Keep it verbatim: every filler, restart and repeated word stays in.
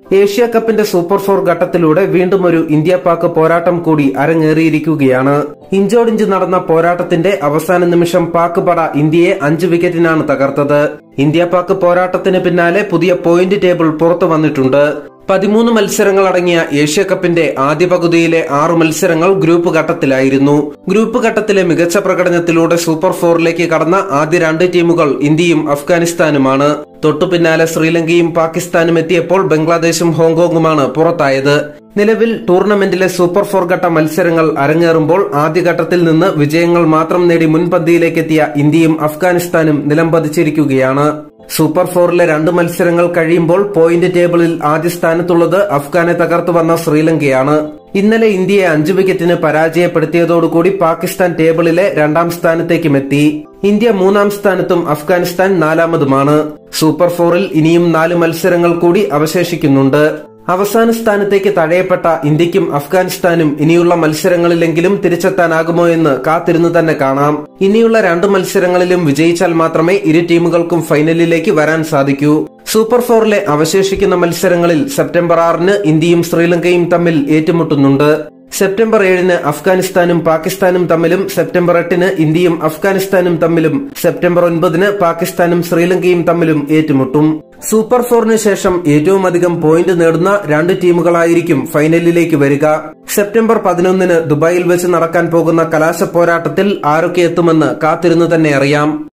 Asia കപ്പിന്റെ super four ഘട്ടത്തിലൂടെ വീണ്ടും ഒരു ഇന്ത്യ പാക് പോരാട്ടം കൂടി അരങ്ങേറിയിരിക്കുകയാണ്. ഇഞ്ചോടിഞ്ച് നടന്ന പോരാട്ടത്തിന്റെ അവസാന നിമിഷം പാക് പട ഇന്ത്യയെ അഞ്ച് വിക്കറ്റിനാണ് തകർത്തത്. ഇന്ത്യ പാക് പോരാട്ടത്തിന് പിന്നാലെ പുതിയ പോയിന്റ് ടേബിൾ പുറത്തു വന്നിട്ടുണ്ട്. പതിമൂന്ന് മത്സരങ്ങളടങ്ങിയ ഏഷ്യ കപ്പിന്റെ ആദ്യ പകുതിയിലെ ആറു മത്സരങ്ങൾ ഗ്രൂപ്പ് ഘട്ടത്തിലായിരുന്നു. ഗ്രൂപ്പ് ഘട്ടത്തിലെ മികച്ച പ്രകടനത്തിലൂടെ സൂപ്പർ ഫോറിലേക്ക് കടന്ന ആദ്യ രണ്ട് ടീമുകൾ ഇന്ത്യയും അഫ്ഗാനിസ്ഥാനുമാണ്. തൊട്ടു പിന്നാലെ ശ്രീലങ്കയും പാകിസ്ഥാനും എത്തിയപ്പോൾ ബംഗ്ലാദേശും ഹോങ്കോങ്ങുമാണ് പുറത്തായത്. നിലവിൽ ടൂർണമെന്റിലെ സൂപ്പർ ഫോർ ഘട്ട മത്സരങ്ങൾ അരങ്ങേറുമ്പോൾ ആദ്യഘട്ടത്തിൽ നിന്ന് വിജയങ്ങൾ മാത്രം നേടി മുൻപന്തിയിലേക്കെത്തിയ ഇന്ത്യയും അഫ്ഗാനിസ്ഥാനും നിലംപതിച്ചിരിക്കുകയാണ്. സൂപ്പർ ഫോറിലെ രണ്ട് മത്സരങ്ങൾ കഴിയുമ്പോൾ പോയിന്റ് ടേബിളിൽ ആദ്യ സ്ഥാനത്തുള്ളത് അഫ്ഗാനെ തകർത്തു വന്ന ശ്രീലങ്കയാണ്. ഇന്നലെ ഇന്ത്യയെ അഞ്ചു വിക്കറ്റിന് പരാജയപ്പെടുത്തിയതോടുകൂടി പാകിസ്ഥാൻ ടേബിളിലെ രണ്ടാം സ്ഥാനത്തേക്കുമെത്തി. ഇന്ത്യ മൂന്നാം സ്ഥാനത്തും അഫ്ഗാനിസ്ഥാൻ നാലാമതുമാണ്. സൂപ്പർ ഫോറിൽ ഇനിയും നാല് മത്സരങ്ങൾ കൂടി അവശേഷിക്കുന്നുണ്ട്. അവസാന സ്ഥാനത്തേക്ക് തഴയപ്പെട്ട ഇന്ത്യക്കും അഫ്ഗാനിസ്ഥാനും ഇനിയുള്ള മത്സരങ്ങളിലെങ്കിലും തിരിച്ചെത്താനാകുമോ എന്ന് കാത്തിരുന്നു തന്നെ കാണാം. ഇനിയുള്ള രണ്ട് മത്സരങ്ങളിലും വിജയിച്ചാൽ മാത്രമേ ഇരു ടീമുകൾക്കും ഫൈനലിലേക്ക് വരാൻ സാധിക്കൂ. സൂപ്പർ ഫോറിലെ അവശേഷിക്കുന്ന മത്സരങ്ങളിൽ സെപ്റ്റംബർ ആറിന് ഇന്ത്യയും ശ്രീലങ്കയും തമ്മിൽ ഏറ്റുമുട്ടുന്നുണ്ട്. സെപ്റ്റംബർ ഏഴിന് അഫ്ഗാനിസ്ഥാനും പാകിസ്ഥാനും തമ്മിലും, സെപ്റ്റംബർ എട്ടിന് ഇന്ത്യയും അഫ്ഗാനിസ്ഥാനും തമ്മിലും, സെപ്റ്റംബർ ഒൻപതിന് പാകിസ്ഥാനും ശ്രീലങ്കയും തമ്മിലും ഏറ്റുമുട്ടും. സൂപ്പർ ഫോറിന് ശേഷം ഏറ്റവും അധികം പോയിന്റ് നേടുന്ന രണ്ട് ടീമുകളായിരിക്കും ഫൈനലിലേക്ക് വരിക. സെപ്റ്റംബർ പതിനൊന്നിന് ദുബായിൽ വെച്ച് നടക്കാൻ പോകുന്ന കലാശ പോരാട്ടത്തിൽ ആരൊക്കെ എത്തുമെന്ന് കാത്തിരുന്നു തന്നെ അറിയാം.